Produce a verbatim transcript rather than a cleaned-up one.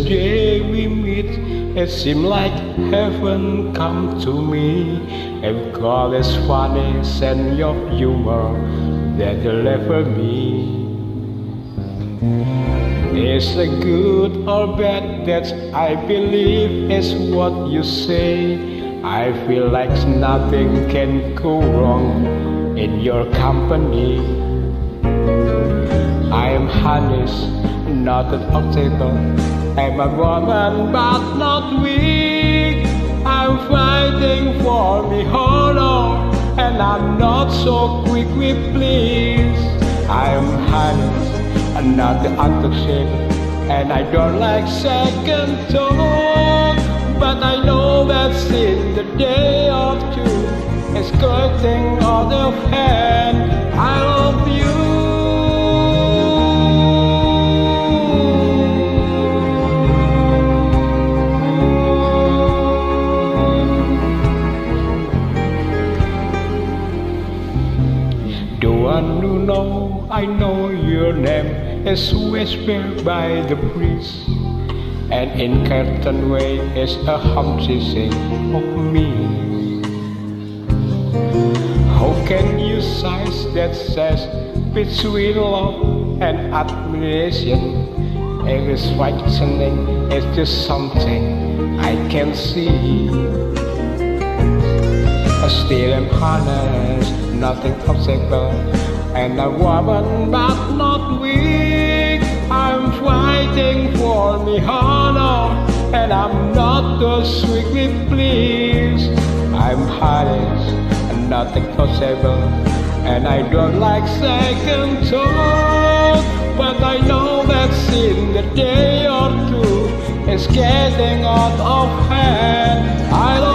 the day we meet, it seemed like heaven come to me. And God is funny, sense of humor that deliver me. Is it good or bad? That I believe is what you say. I feel like nothing can go wrong in your company. I am honest, not an obstacle. I'm a woman but not weak. I'm fighting for me honor, and I'm not so quick with please. I'm honest, I'm not the untouchable, and I don't like second talk. But I know that's in the day of two, it's getting out of hand. I love you. The one who know, I know your name is whispered by the breeze, and in certain way is a humpty thing of me. How can you size that says between love and admiration? It is frightening, it's just something I can see. I still am honest, nothing obstacle, and a woman but not weak. I'm fighting for me honor, and I'm not the sweet with please. I'm honest, and nothing possible, and I don't like second talk. But I know that's in the day or two, it's getting out of hand. I